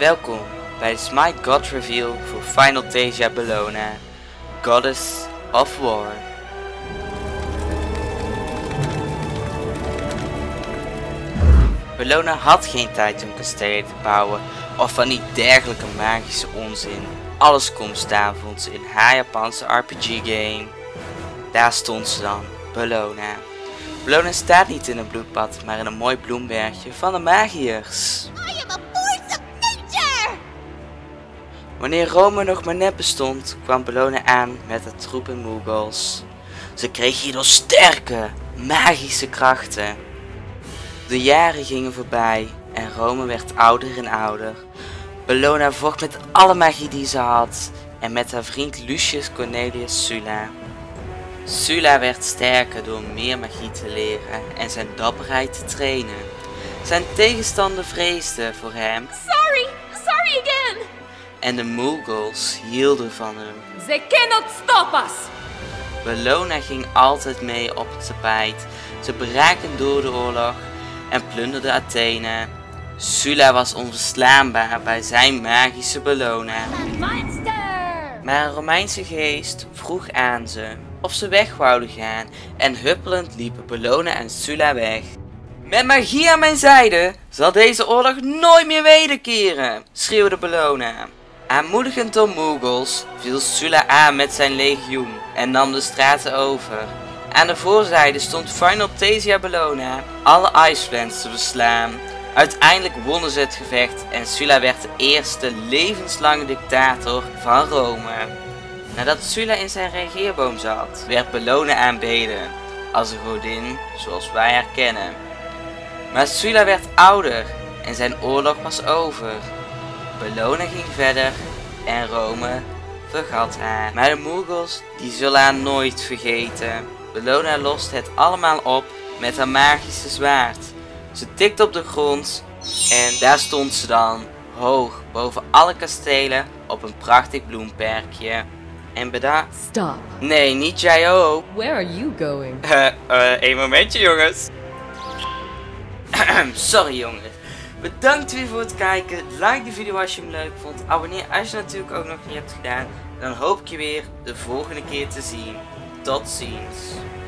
Welkom bij de Smite God Reveal voor Final Fantasy Bellona, Goddess of War. Bellona had geen tijd om kastelen te bouwen of van die dergelijke magische onzin. Alles kon bestaan vond ze in haar Japanse RPG game. Daar stond ze dan, Bellona. Bellona staat niet in een bloedbad, maar in een mooi bloembergje van de magiërs. Wanneer Rome nog maar net bestond, kwam Bellona aan met de troepen Moogles. Ze kreeg hierdoor sterke, magische krachten. De jaren gingen voorbij en Rome werd ouder en ouder. Bellona vocht met alle magie die ze had en met haar vriend Lucius Cornelius Sulla. Sulla werd sterker door meer magie te leren en zijn dapperheid te trainen. Zijn tegenstander vreesden voor hem. Sorry again! En de Moogles hielden van hem. They cannot stop us! Bellona ging altijd mee op het tapijt. Ze braken door de oorlog en plunderden Athene. Sulla was onverslaanbaar bij zijn magische Bellona. Monster! Maar een Romeinse geest vroeg aan ze of ze weg wouden gaan en huppelend liepen Bellona en Sulla weg. Met magie aan mijn zijde zal deze oorlog nooit meer wederkeren, schreeuwde Bellona. Aanmoedigend door Moogles viel Sulla aan met zijn legioen en nam de straten over. Aan de voorzijde stond Final Fantasy Bellona alle Icelands te verslaan. Uiteindelijk wonnen ze het gevecht en Sulla werd de eerste levenslange dictator van Rome. Nadat Sulla in zijn regeerboom zat, werd Bellona aanbeden als een godin zoals wij haar kennen. Maar Sulla werd ouder en zijn oorlog was over. Bellona ging verder en Rome vergat haar. Maar de Moogles die zullen haar nooit vergeten. Bellona lost het allemaal op met haar magische zwaard. Ze tikte op de grond en daar stond ze dan, hoog boven alle kastelen op een prachtig bloemperkje. En bedacht... Stop. Nee, niet jij ook. Where are you going? Een momentje jongens. Sorry jongens. Bedankt weer voor het kijken. Like de video als je hem leuk vond. Abonneer als je het natuurlijk ook nog niet hebt gedaan. Dan hoop ik je weer de volgende keer te zien. Tot ziens.